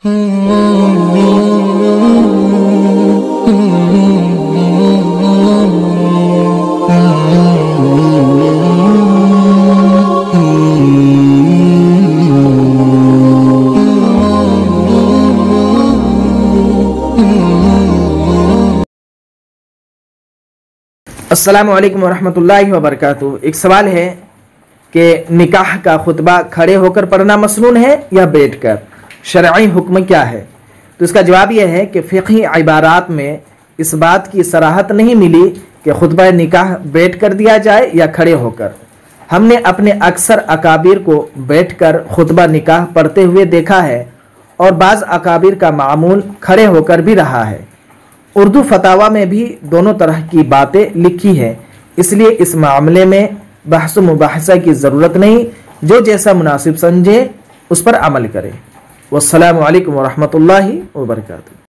السلام علیکم ورحمۃ اللہ وبرکاتہ۔ ایک سوال ہے کہ نکاح کا خطبہ کھڑے ہو کر پڑھنا مسنون ہے یا بیٹھ کر؟ شرعی حکم کیا ہے؟ تو اس کا جواب یہ ہے کہ فقہی عبارات میں اس بات کی صراحت نہیں ملی کہ خطبہ نکاح بیٹھ کر دیا جائے یا کھڑے ہو کر۔ ہم نے اپنے اکثر اکابر کو بیٹھ کر خطبہ نکاح پڑھتے ہوئے دیکھا ہے، اور بعض اکابر کا معمول کھڑے ہو کر بھی رہا ہے۔ اردو فتاویٰ میں بھی دونوں طرح کی باتیں لکھی ہیں، اس لیے اس معاملے میں بحث و مباحثہ کی ضرورت نہیں، جو جیسا مناسب سمجھے اس پر عمل کرے۔ والسلام علیکم ورحمۃ اللہ وبرکاتہ۔